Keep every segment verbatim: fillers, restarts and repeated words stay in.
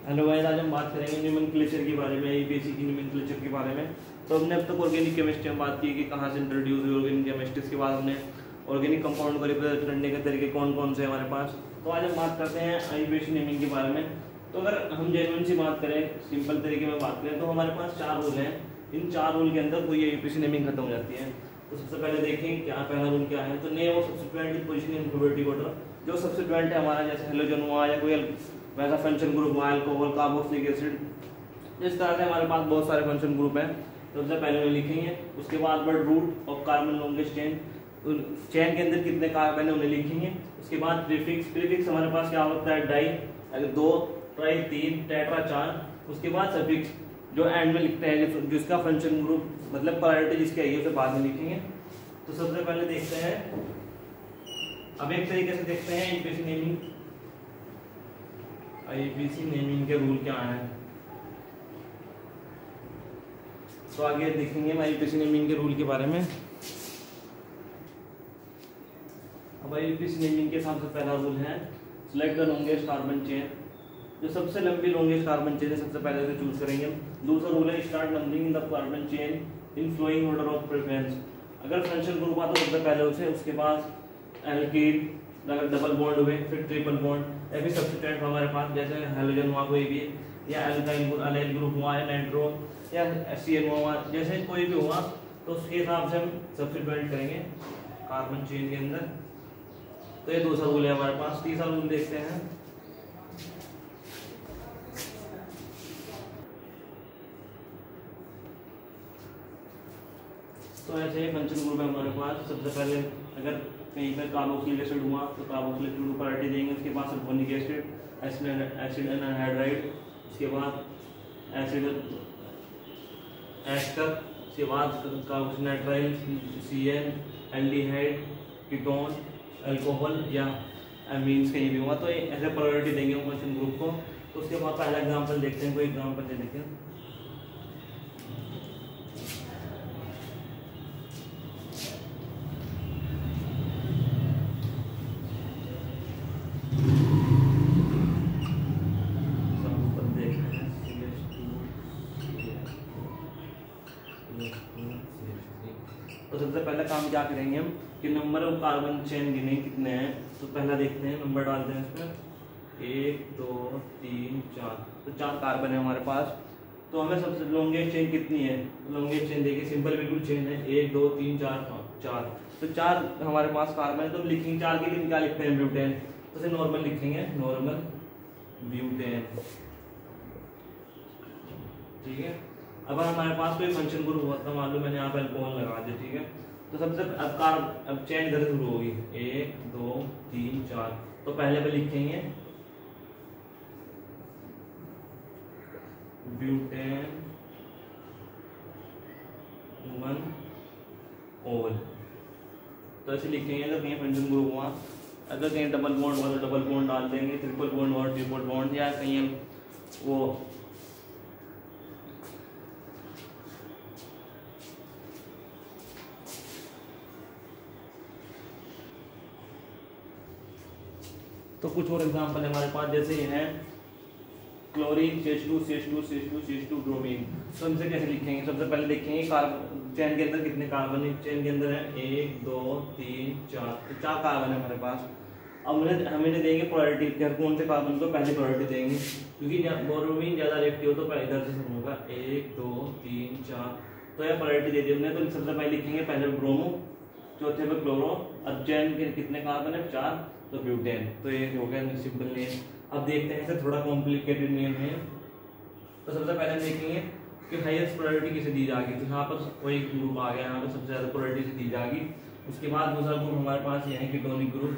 Hello guys, आज हम बात करेंगे न्यूमेनक्लेचर के बारे में, आईयूपीएसी की न्यूमेनक्लेचर के बारे में। तो हमने अब तक ऑर्गेनिक केमिस्ट्री में बात की कि कहाँ से इंट्रोड्यूस हुई ऑर्गेनिक केमिस्ट्री। इसके बाद हमने ऑर्गेनिक कंपाउंड को रिप्रेजेंट करने के तरीके कौन कौन से हमारे पास। तो आज हम बात करते हैं आईयूपीएसी नेमिंग के बारे में। तो अगर हम जेन्युइन सी बात करें, सिंपल तरीके में बात करें, तो हमारे पास चार रूल हैं। इन चार रूल के अंदर कोई आईयूपीएसी नेमिंग खत्म हो जाती है। तो सबसे पहले देखें क्या पहला रूल क्या है। तो name of substituent in position in alphabetic order. जो सब्स्टिट्यूएंट है हमारा, जैसे हेलोजन हुआ या कोई वैसा फंक्शन ग्रुप हुआ, अल्कोहल, कार्बोक्सिलिक एसिड, इस तरह से हमारे पास बहुत सारे फंक्शन ग्रुप हैं। तो सबसे पहले में लिखेंगे। उसके बाद word root of carbon longest chain, chain के अंदर कितने कार्बन है उन्हें लिखेंगे। उसके बाद प्रीफिक्स, प्रीफिक्स हमारे पास क्या होता है, डाई, अगर दो, ट्राई तीन, टेट्रा चार। उसके बाद सफिक्स जो एंड में लिखते हैं, जिसका फंक्शन ग्रुप मतलब प्रायोरिटी जिसकी आई है उसे बाद में लिखेंगे। तो सबसे पहले देखते हैं, अब एक तरीके से देखते हैं आईयूपीएसी नेमिंग। आईयूपीएसी नेमिंग के रूल क्या है, तो आगे देखेंगे हम आईयूपीएसी नेमिंग के रूल के बारे में। अब आईयूपीएसी नेमिंग के हिसाब से पहला रूल है select the longest carbon chain. जो सबसे लंबी लॉन्गेस्ट कार्बन चेन है सबसे पहले उसे चूज करेंगे। दूसरा रूल है start numbering the carbon chain in flowing order of preference. अगर फंक्शन ग्रुप आता तो सबसे पहले उसे, उसके बाद एल्कीन, अगर डबल बॉन्ड हुए फिर ट्रिपल बॉन्ड, या फिर सब्स्टिट्यूएंट हमारे पास जैसे हेलोजन हुआ कोई भी, या एल्काइल अलाइल ग्रुप हुआ, या नाइट्रो या एससीएन हुआ, जैसे कोई भी हुआ तो उसके हिसाब से हम सब्स्टिट्यूएंट करेंगे कार्बन चेन के अंदर। तो ये दूसरा रूल है हमारे पास। तीसरा रूल देखते हैं। तो ऐसे फंक्शन ग्रुप है हमारे पास। सबसे पहले अगर कहीं पर कार्बोक्सिलिक एसिड हुआ तो कार्बोक्सिलिक एसिड को प्रायोरिटी देंगे। उसके बाद सल्फोनिक एसिड, एसिड एनहाइड्राइड, उसके बाद एसिड एस्टर, उसके बाद carboxynitrile, CN, aldehyde, ketone, alcohol या एमीन्स कहीं भी हुआ तो ऐसे प्रायोरिटी देंगे फंक्शन ग्रुप को। तो उसके बाद पहला एग्जांपल देखते हैं, कोई एग्जांपल दे देखते हैं। तो सबसे पहला काम क्या करेंगे हम कि नंबर ऑफ कार्बन चेन गिने कितने हैं। तो पहला देखते हैं, नंबर डालते हैं इसमें, एक दो तीन चार। तो चार कार्बन है हमारे पास। तो हमें सबसे लॉन्गेस्ट चेन कितनी है, लॉन्गेस्ट चेन देखिए, सिंपल बिल्कुल चेन है, एक दो तीन चार पाँच, चार। तो चार हमारे पास कार्बन है। तो लिखेंगे चार के लिए क्या लिखते हैं, ब्यूटेन। तो उसे नॉर्मल लिखेंगे, नॉर्मल ब्यूटेन, ठीक है। अब हमारे पास कोई फंक्शन ग्रुप होता है, मान लो मैंने यहाँ पे अल्कोहल लगा दिया, ठीक है। तो सबसे अब कार अब चेन इधर शुरू होगी, एक दो तीन चार। तो पहले पे लिखेंगे ब्यूटेन वन ओल। तो ऐसे लिखेंगे। अगर कहीं फंक्शन ग्रुप हुआ, अगर कहीं डबल बॉन्ड हुआ तो डबल बॉन्ड डाल देंगे, ट्रिपल बॉन्ड हुआ ट्रिपल बॉन्ड, या कहीं वो तो कुछ और एग्जांपल है हमारे पास, जैसे है chlorine C H two C H two C H two C H two bromine. तो इनसे कैसे लिखेंगे, सबसे पहले देखेंगे कार्बन चेन के अंदर कितने कार्बन है। चेन के अंदर है एक दो तीन चार, तो चार कार्बन है हमारे पास। अब उन्हें हमें देंगे प्रायोरिटी, कौन से कार्बन को पहले प्रायोरिटी देंगे, क्योंकि ब्रोमीन ज्यादा रिएक्टिव हो तो इधर से शुरू होगा, एक दो तीन चार। तो यह प्रायोरिटी दे दी हमने। तो सबसे पहले लिखेंगे पहले ब्रोमो, चौथे पे क्लोरो। अब चेन के कितने कार्बन है, चार, तो ब्यूटेन। तो ये हो गया सिंपल नेम। अब देखते हैं इसे थोड़ा कॉम्प्लिकेटेड नेम है। तो सबसे पहले हम देखेंगे कि हाईएस्ट प्रायोरिटी किसे दी जाएगी। तो यहाँ पर कोई ग्रुप आ गया, यहाँ पर सबसे ज्यादा प्रायोरिटी दी जाएगी। उसके बाद दूसरा ग्रुप हमारे पास ये है कीटोनिक ग्रुप।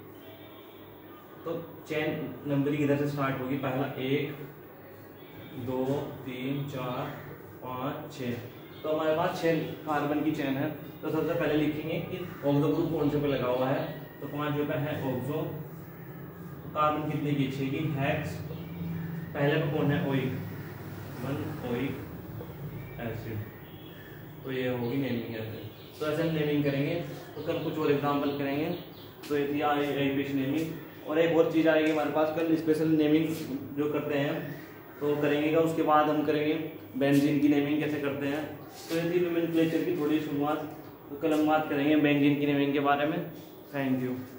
तो चेन नंबरिंग इधर से स्टार्ट होगी, पहला एक दो तीन चार पाँच छः। तो हमारे पास छः कार्बन की चेन है। तो सबसे पहले लिखेंगे कि ऑक्सो ग्रुप कौन से पे लगा हुआ है। तो पांच रुपए है ऑक्सो। कार्बन कितने की, छह की, हेक्स। पहले पे कौन है, ओइक, वन ओइक एसिड। तो ये होगी नेमिंग एसिड। तो ऐसे हम नेमिंग करेंगे। तो कल कुछ और एग्जांपल करेंगे। तो ये आईयूपीएसी नेमिंग। और एक और चीज़ आएगी हमारे पास कल, स्पेशल नेमिंग जो करते हैं तो करेंगे क्या, उसके बाद हम करेंगे बेंजीन की नेमिंग कैसे करते हैं। तो ये थी नोमेनक्लेचर की थोड़ी शुरुआत। तो कल हम बात करेंगे बेंजीन की नेमिंग के बारे में। Thank you.